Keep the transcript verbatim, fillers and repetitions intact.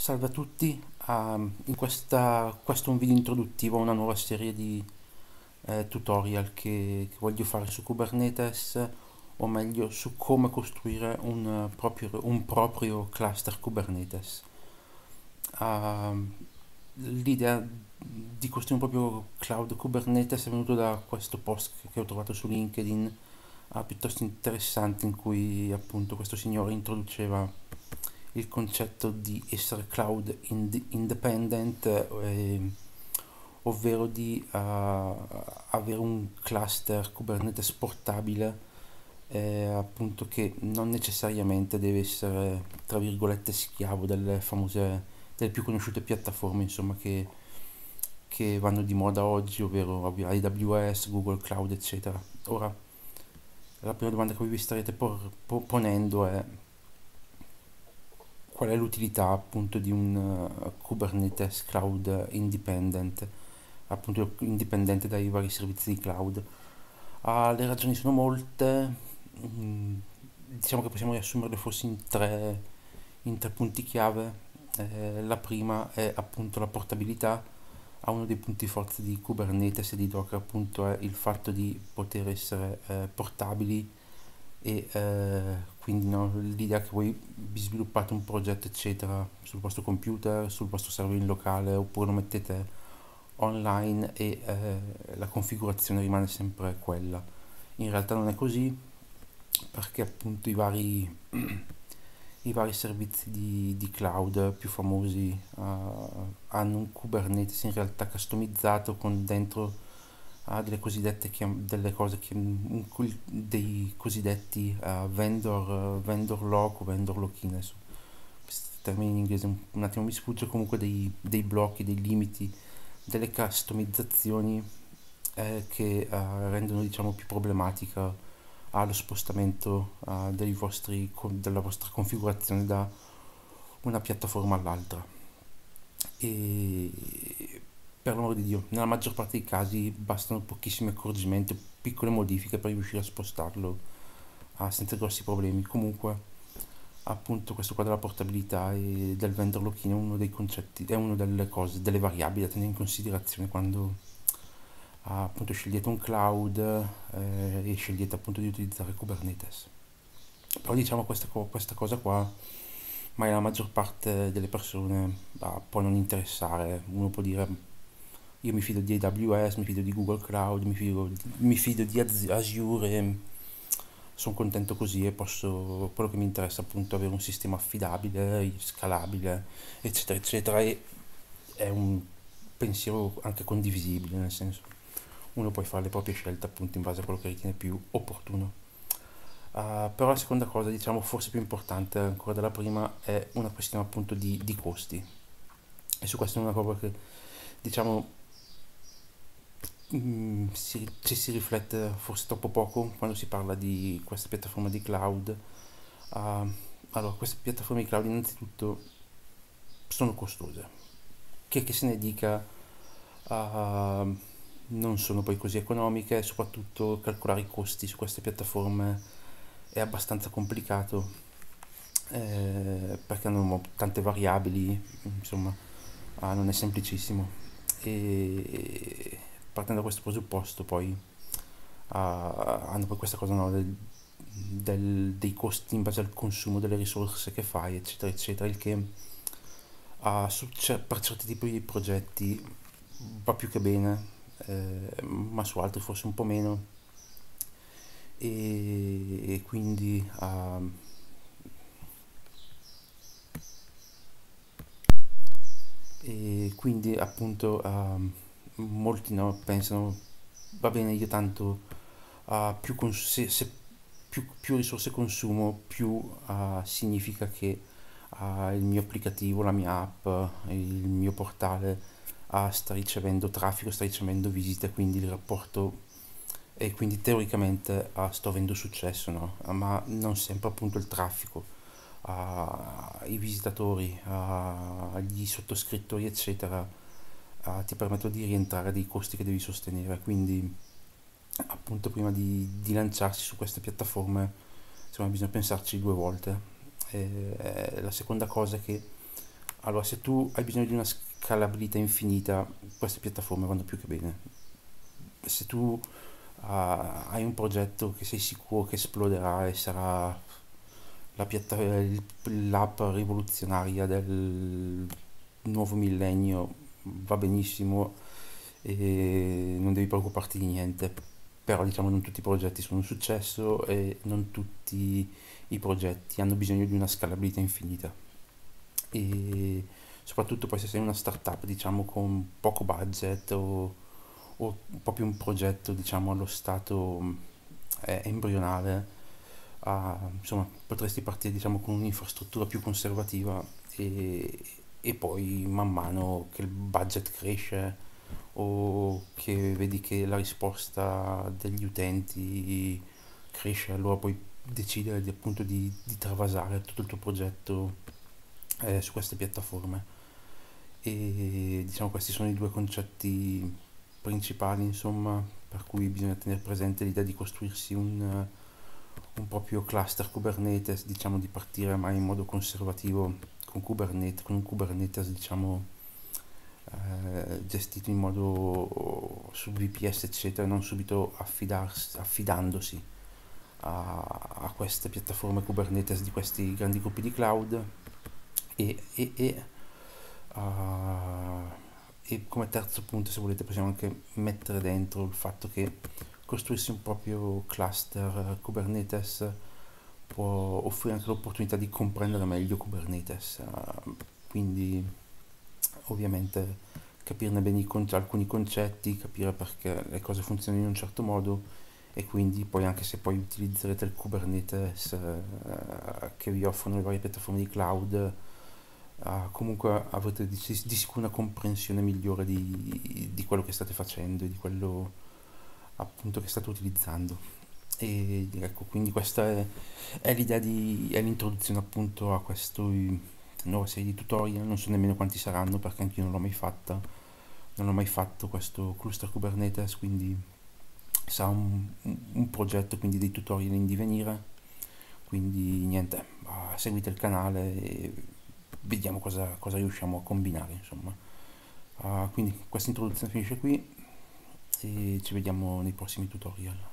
Salve a tutti, ehm, in questa, questo è un video introduttivo a una nuova serie di eh, tutorial che, che voglio fare su Kubernetes, o meglio su come costruire un eh, proprio, un proprio cluster Kubernetes. Ehm, L'idea di costruire un proprio cloud Kubernetes è venuto da questo post che che ho trovato su LinkedIn, eh, piuttosto interessante, in cui appunto questo signore introduceva il concetto di essere cloud ind- independent, eh, ovvero di eh, avere un cluster Kubernetes portabile, eh, appunto, che non necessariamente deve essere, tra virgolette, schiavo delle famose, delle più conosciute piattaforme, insomma, che, che vanno di moda oggi, ovvero A W S, Google Cloud, eccetera. Ora, la prima domanda che voi vi starete por- po- ponendo è: qual è l'utilità appunto di un uh, Kubernetes Cloud independent, appunto indipendente dai vari servizi di cloud? Ah, le ragioni sono molte. mm, diciamo che possiamo riassumerle forse in tre, in tre punti chiave. Eh, la prima è appunto la portabilità. A uno dei punti forti di Kubernetes e di Docker appunto è il fatto di poter essere eh, portabili, e eh, quindi no, l'idea che voi vi sviluppate un progetto eccetera sul vostro computer, sul vostro server in locale, oppure lo mettete online, e eh, la configurazione rimane sempre quella. In realtà non è così, perché appunto i vari, i vari servizi di, di cloud più famosi eh, hanno un Kubernetes in realtà customizzato, con dentro a delle cosiddette chiam- delle cose che un cul- dei cosiddetti eh, vendor, vendor lock o vendor lock-in. Adesso questi termini in inglese un, un attimo mi sfugge, comunque dei, dei blocchi, dei limiti, delle customizzazioni eh, che eh, rendono, diciamo, più problematica ah, lo spostamento ah, dei vostri, con- della vostra configurazione da una piattaforma all'altra. E per l'amor di Dio, nella maggior parte dei casi bastano pochissimi accorgimenti, piccole modifiche per riuscire a spostarlo ah, senza grossi problemi. Comunque, appunto, questo qua della portabilità e del vendor lock-in è uno dei concetti, è una delle cose, delle variabili da tenere in considerazione quando ah, appunto scegliete un cloud eh, e scegliete appunto di utilizzare Kubernetes. Però diciamo questa, co- questa cosa qua, ma la maggior parte delle persone ah, può non interessare. Uno può dire: io mi fido di A W S, mi fido di Google Cloud, mi fido, mi fido di Az- Azure, e sono contento così, e posso, quello che mi interessa appunto è avere un sistema affidabile, scalabile, eccetera, eccetera, e è un pensiero anche condivisibile, nel senso, uno può fare le proprie scelte appunto in base a quello che ritiene più opportuno. Uh, però la seconda cosa, diciamo forse più importante ancora della prima, è una questione appunto di, di costi. E su questo è una cosa che, diciamo, mm, si, ci si riflette forse troppo poco quando si parla di queste piattaforme di cloud. Uh, allora, queste piattaforme di cloud innanzitutto sono costose. Che, che se ne dica, uh, non sono poi così economiche, e soprattutto calcolare i costi su queste piattaforme è abbastanza complicato, eh, perché hanno tante variabili, insomma, ah, non è semplicissimo. E partendo da questo presupposto, poi ah, hanno poi questa cosa, no, del- del- dei costi in base al consumo delle risorse che fai, eccetera, eccetera, il che ah, su cer- per certi tipi di progetti va più che bene, eh, ma su altri forse un po' meno. E, e quindi ah, e quindi appunto ehm, molti, no, pensano: va bene, io tanto ah, più, cons- se, se più, più risorse consumo, più ah, significa che ah, il mio applicativo, la mia app, il mio portale ah, sta ricevendo traffico, sta ricevendo visite, quindi il rapporto, e quindi teoricamente ah, sto avendo successo, no? Ma non sempre appunto il traffico, ah, i visitatori, ah, gli sottoscrittori, eccetera, ah, ti permettono di rientrare dei costi che devi sostenere. Quindi appunto prima di, di lanciarsi su queste piattaforme, secondo me bisogna pensarci due volte. E, eh, la seconda cosa è che Allora, se tu hai bisogno di una scalabilità infinita, queste piattaforme vanno più che bene. Se tu ah, hai un progetto che sei sicuro che esploderà e sarà la piatta- il- l'app rivoluzionaria del nuovo millennio, va benissimo e non devi preoccuparti di niente. Però diciamo non tutti i progetti sono un successo e non tutti i progetti hanno bisogno di una scalabilità infinita. E soprattutto poi se sei una startup, diciamo, con poco budget o, o proprio un progetto, diciamo, allo stato mh, eh, embrionale, ah, insomma, potresti partire, diciamo, con un'infrastruttura più conservativa e, e poi man mano che il budget cresce o che vedi che la risposta degli utenti cresce, allora puoi decidere di, appunto di, di travasare tutto il tuo progetto eh, su queste piattaforme. E diciamo questi sono i due concetti principali, insomma, per cui bisogna tenere presente l'idea di costruirsi un, un proprio cluster Kubernetes, diciamo di partire mai in modo conservativo con Kubernetes, con un Kubernetes, diciamo, eh, gestito in modo su V P S, eccetera, non subito affidarsi, affidandosi a, a queste piattaforme Kubernetes di questi grandi gruppi di cloud e, e, e uh, e come terzo punto, se volete, possiamo anche mettere dentro il fatto che costruirsi un proprio cluster Kubernetes può offrire anche l'opportunità di comprendere meglio Kubernetes, uh, quindi ovviamente capirne bene i con- alcuni concetti, capire perché le cose funzionano in un certo modo e quindi poi anche se poi utilizzerete il Kubernetes eh, che vi offrono le varie piattaforme di cloud, ah, comunque avrete di, di sicuro una comprensione migliore di, di quello che state facendo e di quello appunto che state utilizzando. E ecco, quindi questa è, è l'idea di, è l'introduzione appunto a questa nuova serie di tutorial, non so nemmeno quanti saranno perché anche io non l'ho mai fatta, non ho mai fatto questo cluster Kubernetes, quindi sarà un, un, un progetto, quindi dei tutorial in divenire, quindi niente, ah, seguite il canale e vediamo cosa, cosa riusciamo a combinare, insomma. Ah, quindi questa introduzione finisce qui e ci vediamo nei prossimi tutorial.